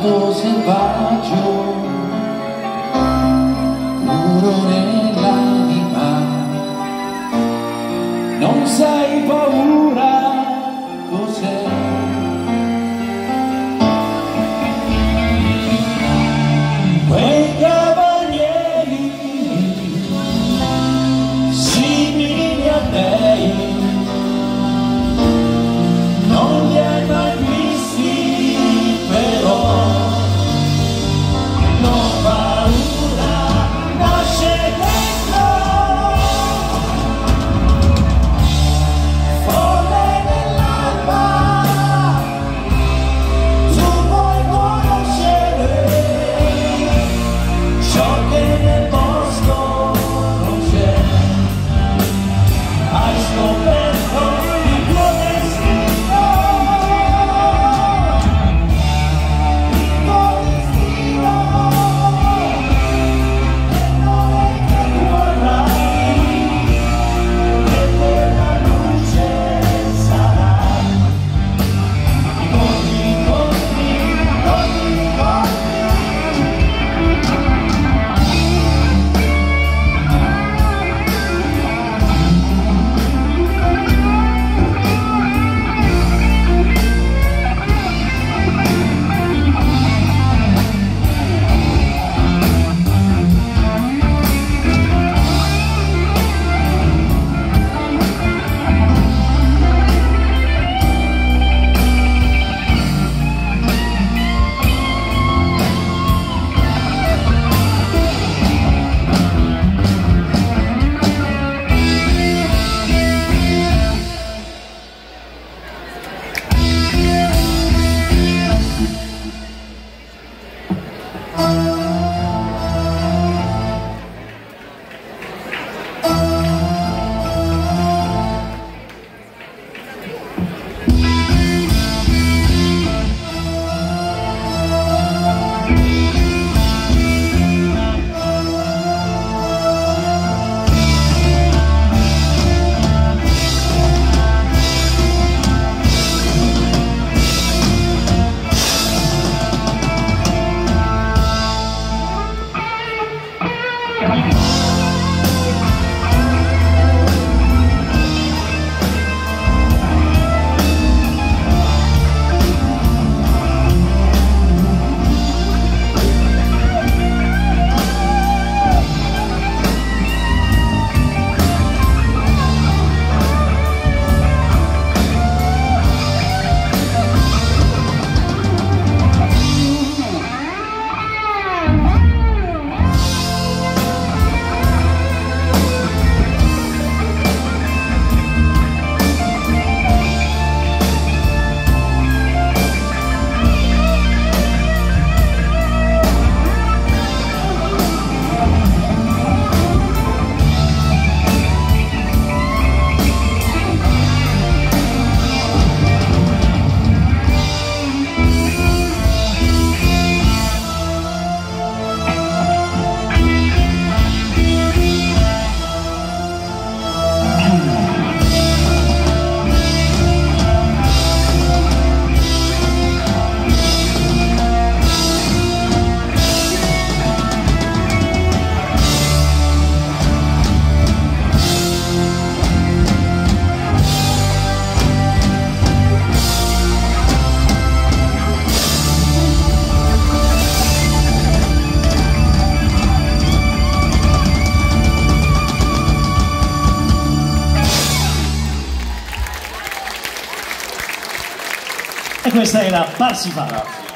canto selvaggio, puro nell'anima, non sai paura cos'è. Quei cavalieri simili a dei non li hai mai visti, però non paura, nasce dentro, folle nell'alba, tu vuoi conoscere ciò che nel bosco non c'è. Hai scoperto il tuo destino, il tuo destino, e non è che vorrai che quella luce sarà. Corri, corri, corri, corri. E questa era Parsifal.